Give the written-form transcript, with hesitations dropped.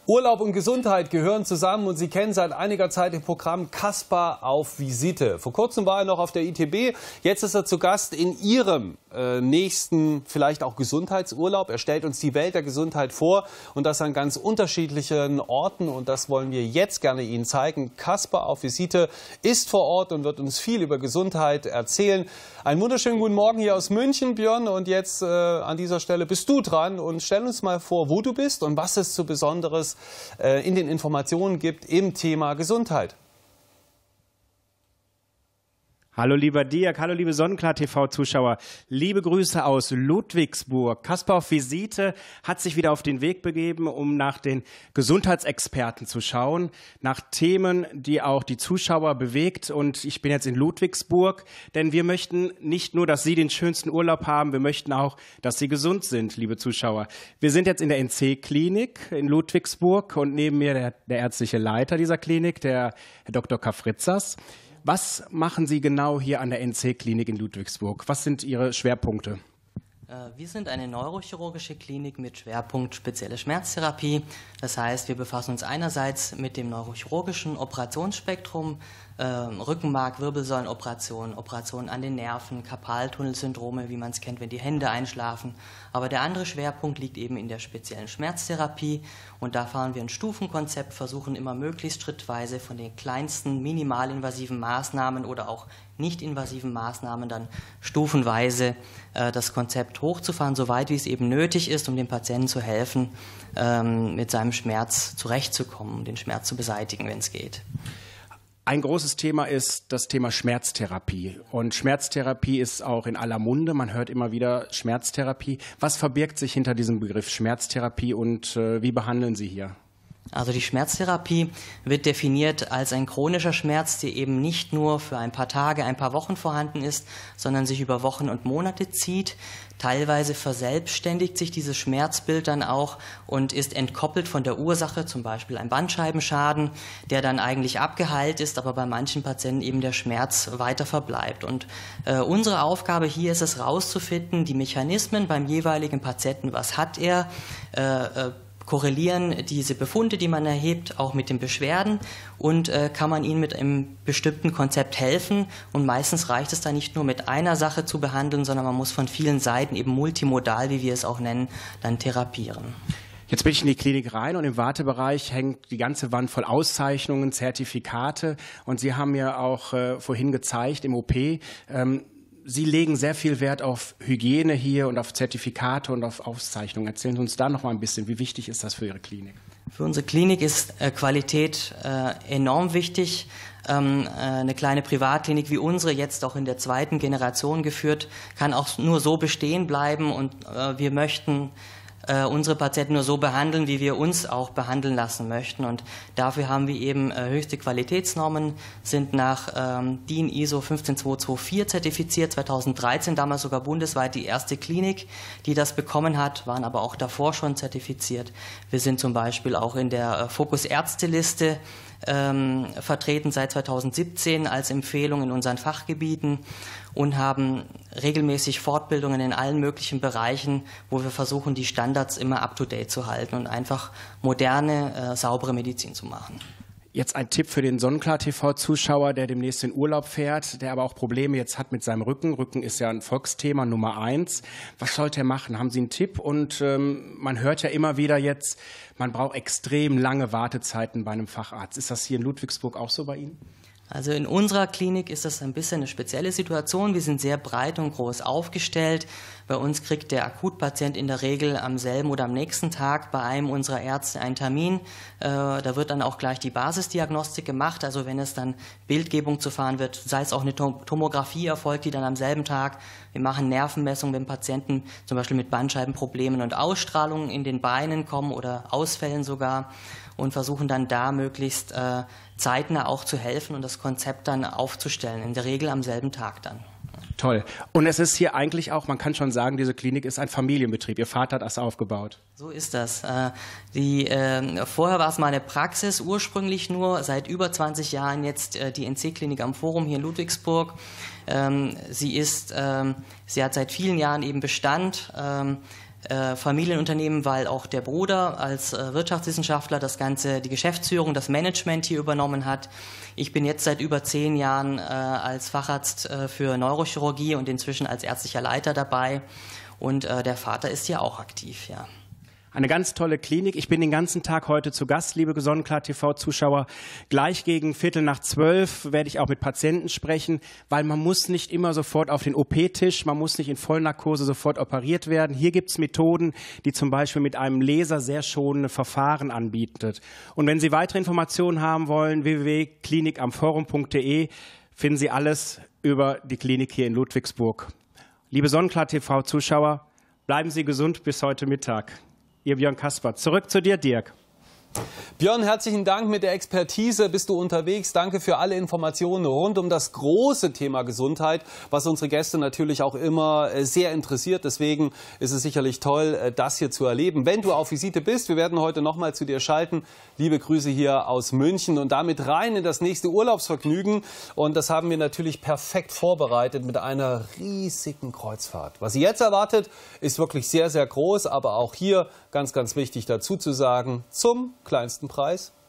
Urlaub und Gesundheit gehören zusammen und Sie kennen seit einiger Zeit im Programm Kaspar auf Visite. Vor kurzem war er noch auf der ITB, jetzt ist er zu Gast in Ihrem nächsten, vielleicht auch Gesundheitsurlaub. Er stellt uns die Welt der Gesundheit vor und das an ganz unterschiedlichen Orten und das wollen wir jetzt gerne Ihnen zeigen. Kaspar auf Visite ist vor Ort und wird uns viel über Gesundheit erzählen. Einen wunderschönen guten Morgen hier aus München, Björn, und jetzt an dieser Stelle bist du dran und stell uns mal vor, wo du bist und was es so Besonderes in den Informationen gibt im Thema Gesundheit. Hallo lieber Dirk, hallo liebe Sonnenklar-TV-Zuschauer, liebe Grüße aus Ludwigsburg. Kaspar auf Visite hat sich wieder auf den Weg begeben, um nach den Gesundheitsexperten zu schauen, nach Themen, die auch die Zuschauer bewegt. Und ich bin jetzt in Ludwigsburg, denn wir möchten nicht nur, dass Sie den schönsten Urlaub haben, wir möchten auch, dass Sie gesund sind, liebe Zuschauer. Wir sind jetzt in der NC-Klinik in Ludwigsburg und neben mir der ärztliche Leiter dieser Klinik, der Herr Dr. Kafritzas. Was machen Sie genau hier an der NC-Klinik in Ludwigsburg? Was sind Ihre Schwerpunkte? Wir sind eine neurochirurgische Klinik mit Schwerpunkt spezielle Schmerztherapie. Das heißt, wir befassen uns einerseits mit dem neurochirurgischen Operationsspektrum, Rückenmark, Wirbelsäulenoperationen, Operationen an den Nerven, Karpaltunnelsyndrome, wie man es kennt, wenn die Hände einschlafen. Aber der andere Schwerpunkt liegt eben in der speziellen Schmerztherapie. Und da fahren wir ein Stufenkonzept, versuchen immer möglichst schrittweise von den kleinsten minimalinvasiven Maßnahmen oder auch nicht-invasiven Maßnahmen dann stufenweise das Konzept hochzufahren, soweit wie es eben nötig ist, um dem Patienten zu helfen, mit seinem Schmerz zurechtzukommen, um den Schmerz zu beseitigen, wenn es geht. Ein großes Thema ist das Thema Schmerztherapie. Und Schmerztherapie ist auch in aller Munde. Man hört immer wieder Schmerztherapie. Was verbirgt sich hinter diesem Begriff Schmerztherapie und wie behandeln Sie hier? Also die Schmerztherapie wird definiert als ein chronischer Schmerz, der eben nicht nur für ein paar Tage, ein paar Wochen vorhanden ist, sondern sich über Wochen und Monate zieht. Teilweise verselbstständigt sich dieses Schmerzbild dann auch und ist entkoppelt von der Ursache, zum Beispiel ein Bandscheibenschaden, der dann eigentlich abgeheilt ist, aber bei manchen Patienten eben der Schmerz weiter verbleibt. Und unsere Aufgabe hier ist es, herauszufinden, die Mechanismen beim jeweiligen Patienten, was hat er, korrelieren diese Befunde, die man erhebt, auch mit den Beschwerden und kann man ihnen mit einem bestimmten Konzept helfen. Und meistens reicht es dann nicht nur mit einer Sache zu behandeln, sondern man muss von vielen Seiten, eben multimodal, wie wir es auch nennen, dann therapieren. Jetzt bin ich in die Klinik rein und im Wartebereich hängt die ganze Wand voll Auszeichnungen, Zertifikate. Und Sie haben mir auch vorhin gezeigt im OP, Sie legen sehr viel Wert auf Hygiene hier und auf Zertifikate und auf Auszeichnungen. Erzählen Sie uns da noch mal ein bisschen, wie wichtig ist das für Ihre Klinik? Für unsere Klinik ist Qualität enorm wichtig. Eine kleine Privatklinik wie unsere, jetzt auch in der zweiten Generation geführt, kann auch nur so bestehen bleiben und wir möchten unsere Patienten nur so behandeln, wie wir uns auch behandeln lassen möchten. Und dafür haben wir eben höchste Qualitätsnormen, sind nach DIN ISO 15224 zertifiziert, 2013 damals sogar bundesweit die erste Klinik, die das bekommen hat, waren aber auch davor schon zertifiziert. Wir sind zum Beispiel auch in der Fokus-Ärzte-Liste vertreten seit 2017 als Empfehlung in unseren Fachgebieten und haben regelmäßig Fortbildungen in allen möglichen Bereichen, wo wir versuchen, die Standards immer up-to-date zu halten und einfach moderne, saubere Medizin zu machen. Jetzt ein Tipp für den Sonnenklar-TV-Zuschauer, der demnächst in Urlaub fährt, der aber auch Probleme jetzt hat mit seinem Rücken. Rücken ist ja ein Volksthema Nummer 1. Was sollte er machen? Haben Sie einen Tipp? Und man hört ja immer wieder jetzt, man braucht extrem lange Wartezeiten bei einem Facharzt. Ist das hier in Ludwigsburg auch so bei Ihnen? Also in unserer Klinik ist das ein bisschen eine spezielle Situation. Wir sind sehr breit und groß aufgestellt. Bei uns kriegt der Akutpatient in der Regel am selben oder am nächsten Tag bei einem unserer Ärzte einen Termin. Da wird dann auch gleich die Basisdiagnostik gemacht. Also wenn es dann Bildgebung zu fahren wird, sei es auch eine Tomographie erfolgt, die dann am selben Tag. Wir machen Nervenmessungen, wenn Patienten zum Beispiel mit Bandscheibenproblemen und Ausstrahlungen in den Beinen kommen oder Ausfällen sogar und versuchen dann da möglichst zeitnah auch zu helfen und das Konzept dann aufzustellen, in der Regel am selben Tag dann. Toll. Und es ist hier eigentlich auch, man kann schon sagen, diese Klinik ist ein Familienbetrieb. Ihr Vater hat das aufgebaut. So ist das. Vorher war es mal eine Praxis, ursprünglich nur, seit über 20 Jahren jetzt die NC-Klinik am Forum hier in Ludwigsburg. Sie hat seit vielen Jahren eben Bestand. Familienunternehmen, weil auch der Bruder als Wirtschaftswissenschaftler das Ganze, die Geschäftsführung, das Management hier übernommen hat. Ich bin jetzt seit über 10 Jahren als Facharzt für Neurochirurgie und inzwischen als ärztlicher Leiter dabei. Und der Vater ist hier auch aktiv, ja. Eine ganz tolle Klinik. Ich bin den ganzen Tag heute zu Gast, liebe Sonnenklar-TV-Zuschauer. Gleich gegen 11:45 werde ich auch mit Patienten sprechen, weil man muss nicht immer sofort auf den OP-Tisch, man muss nicht in Vollnarkose sofort operiert werden. Hier gibt es Methoden, die zum Beispiel mit einem Laser sehr schonende Verfahren anbietet. Und wenn Sie weitere Informationen haben wollen, www.klinikamforum.de, finden Sie alles über die Klinik hier in Ludwigsburg. Liebe Sonnenklar-TV-Zuschauer, bleiben Sie gesund bis heute Mittag. Ihr Björn Kasper. Zurück zu dir, Dirk. Björn, herzlichen Dank. Mit der Expertise bist du unterwegs. Danke für alle Informationen rund um das große Thema Gesundheit, was unsere Gäste natürlich auch immer sehr interessiert. Deswegen ist es sicherlich toll, das hier zu erleben. Wenn du auf Visite bist, wir werden heute noch mal zu dir schalten. Liebe Grüße hier aus München und damit rein in das nächste Urlaubsvergnügen. Und das haben wir natürlich perfekt vorbereitet mit einer riesigen Kreuzfahrt. Was Sie jetzt erwartet, ist wirklich sehr, sehr groß. Aber auch hier ganz, ganz wichtig dazu zu sagen, zum kleinsten Preis